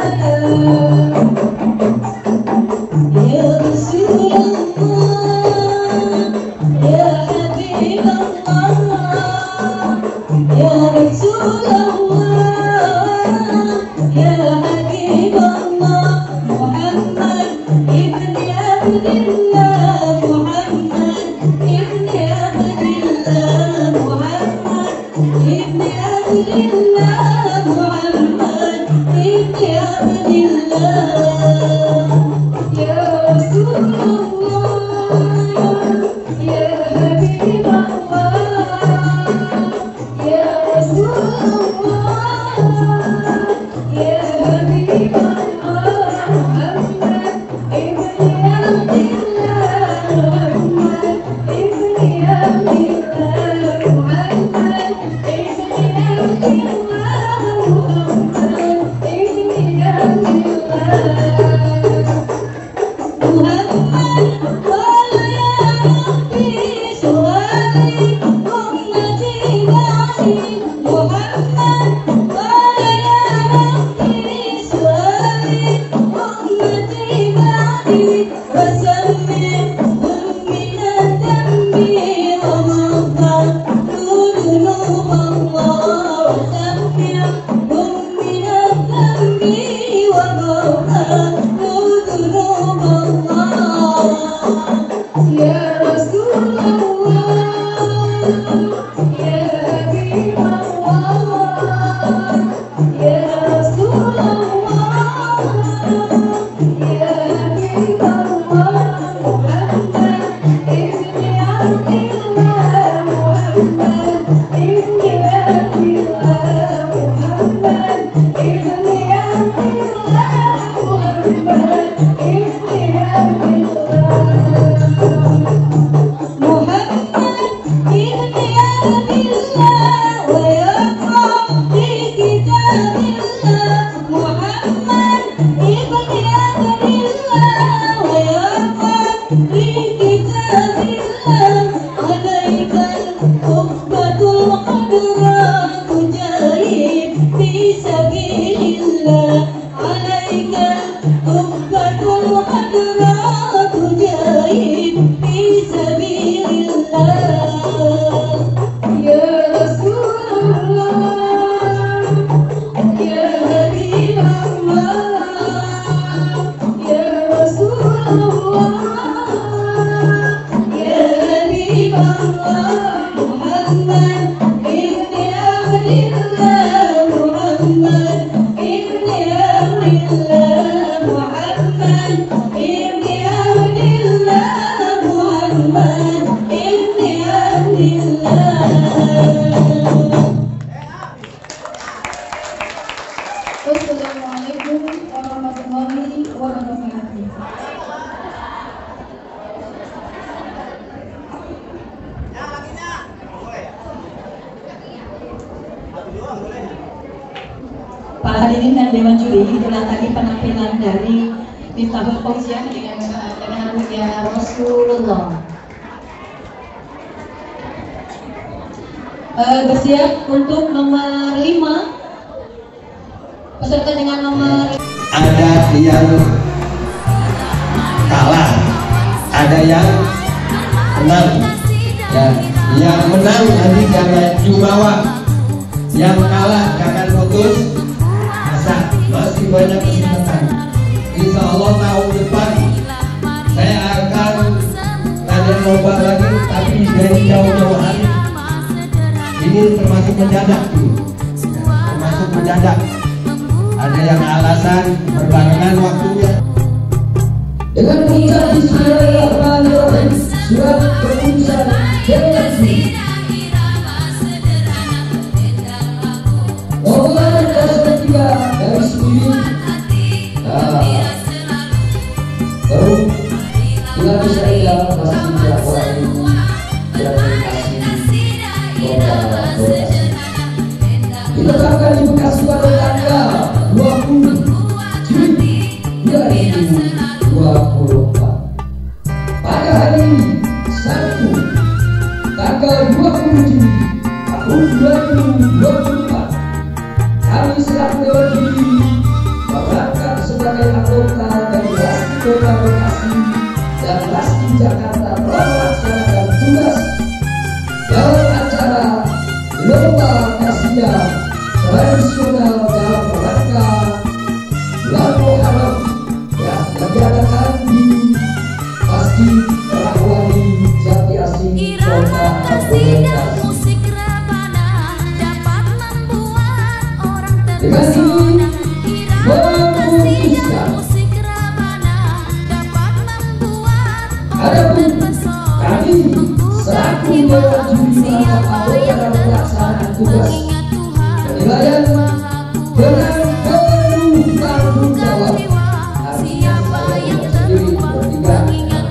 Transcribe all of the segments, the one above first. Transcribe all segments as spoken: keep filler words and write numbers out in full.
Para hadirin dan Dewan Juri, itulah tadi penampilan dari Miftahul Fauziah dengan dengan lagu Ya Rasulullah. Uh, bersiap untuk nomor lima, peserta dengan nomor. Ada yang kalah, ada yang menang. Ya, yang menang nanti jangan jumawa, yang kalah jangan putus. Masih banyak kesempatan. Insya Allah tahun depan saya akan ada lomba lagi, tapi dari jauh-jauh hari. Ini termasuk mendadak tuh, ya, termasuk mendadak. Ada yang alasan berbarengan waktunya. Dengan mengucap Bismillahirrahmanirrahim, surat perumusan generasi. Nomor tiga dari sembilan. Nah, baru bila bisa hilang masih tidak orang ini terindikasi donasi. Ditetapkan di Bekasi pada tanggal dua puluh Juni dua ribu dua puluh empat. Pada hari Sabtu tanggal Kota dan Lasti Kota Bekasi dan Lasti Jakarta telah melaksanakan tugas dalam acara lomba kasidah tradisional dalam rangka bulan Muharram yang diadakan di Masjid Rahwani Jati Asih Kota Bekasi. Dengan ini memutuskan adapun kami selaku dewan juri terhadap anggota dalam pelaksanaan tugas penilaian dengan penuh tanggung jawab. Artinya saya sendiri bertiga,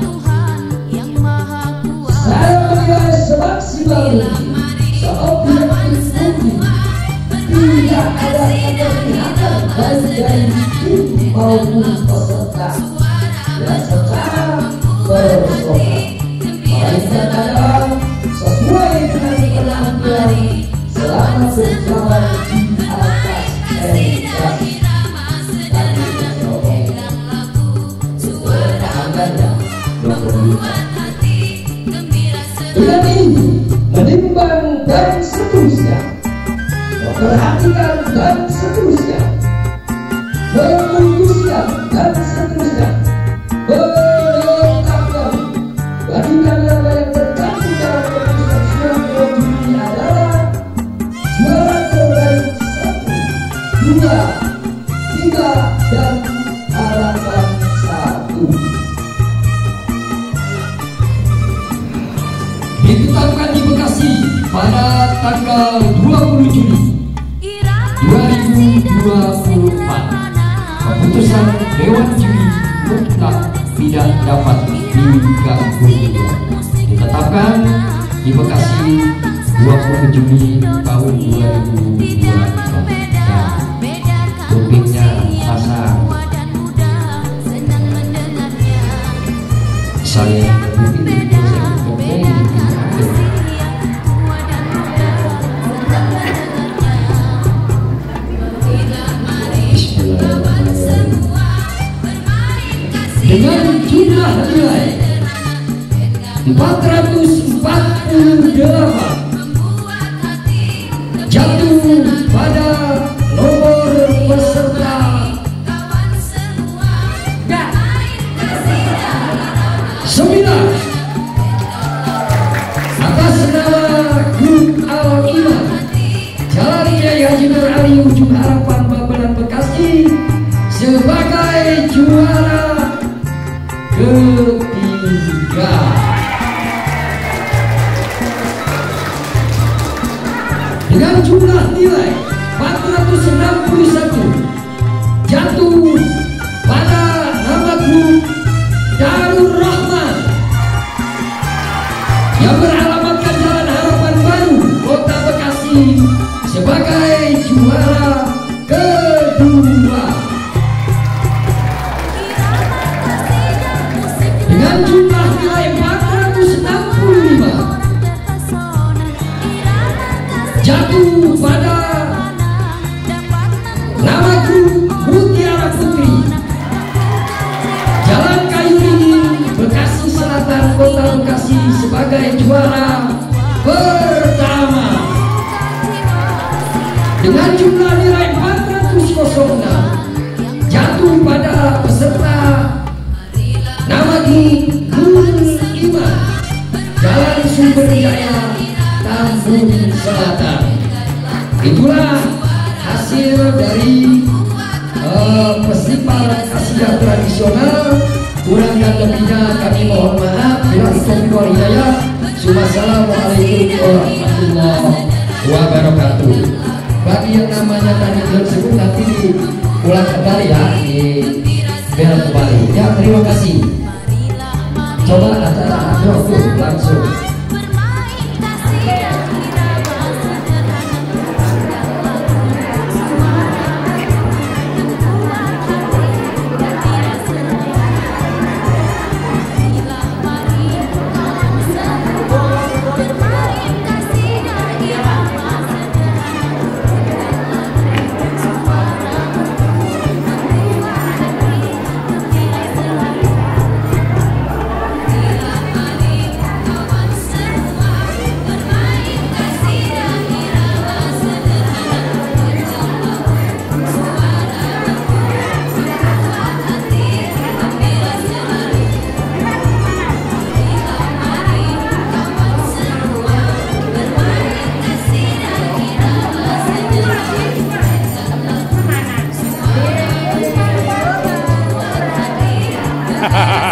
saya menilai semaksimal mungkin, seobjektif mungkin, tidak ada keberpihakan baik dari tim maupun peserta yang secara bersorak, melainkan adalah sesuai dengan penampilan selama berjalan di atas pentas. Tadi mencoba pertahanannya berkelanjutan. Dengan ini menimbang dan seterusnya, memperhatikan dan seterusnya, memutuskan dan seterusnya, menetapkan bagi nama yang tercantum dalam keputusan surat dewan juri adalah juara terbaik satu, dua, tiga, dan harapan satu. Ditetapkan di Bekasi pada tanggal dua puluh Juli dua ribu dua puluh empat. Keputusan Dewan Juri mutlak tidak dapat diganggu. Ditetapkan di Bekasi dua puluh Juli tahun dua ribu dua puluh empat. Topiknya pasang. Saya berpikir saya berpikir dengan jumlah nilai empat ratus empat puluh delapan jatuh pada nomor peserta sembilan atas nama Grup Al-Iman Jalan Kiai Haji Nur Ali Ujung Harapan Babelan Bekasi sebagai juara ketiga. Dengan jumlah nilai empat ratus enam puluh satu jatuh pada nama grup Darul Rahman yang beralamatkan Jalan Harapan Baru Kota Bekasi sebagai juara kedua. Dengan jumlah nilai empat ratus enam puluh lima jatuh pada nama grup Mutiara Putri Jalan Kayu Ringin Bekasi Selatan Kota Bekasi sebagai juara pertama. Dengan jumlah nilai empat ratus enam jatuh pada peserta nama di Gunung Iman Jalan Sumber Jaya Tambun Selatan. Itulah hasil dari uh, festival kasidah tradisional. Kurang dan lebihnya kami mohon maaf. Bila taufiq wal hidayah. Wassalamualaikum warahmatullahi wabarakatuh. Bagi yang namanya tadi tersebut nanti diulang kembali ya, di berak kembali ya. Terima kasih. Coba acara waktu langsung. Hahaha.